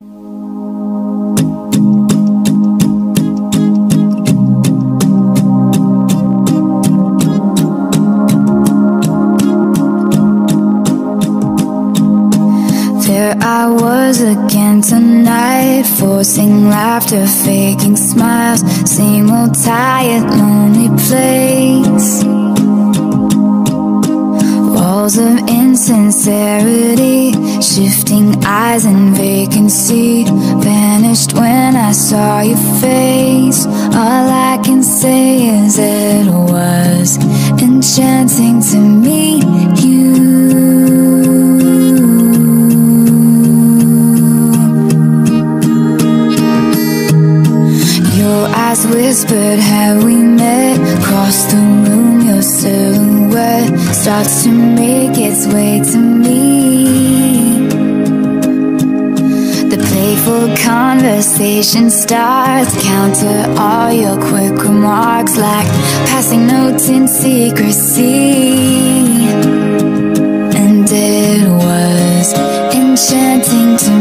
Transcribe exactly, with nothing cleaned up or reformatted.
There I was again tonight, forcing laughter, faking smiles. Same old tired, lonely place. Walls of insincerity, shifting eyes and vacancy. Vanished when I saw your face. All I can say is it was enchanting to meet you. Whispered, have we met? Across the room, your silhouette starts to make its way to me. The playful conversation starts, counter all your quick remarks like passing notes in secrecy. And it was enchanting to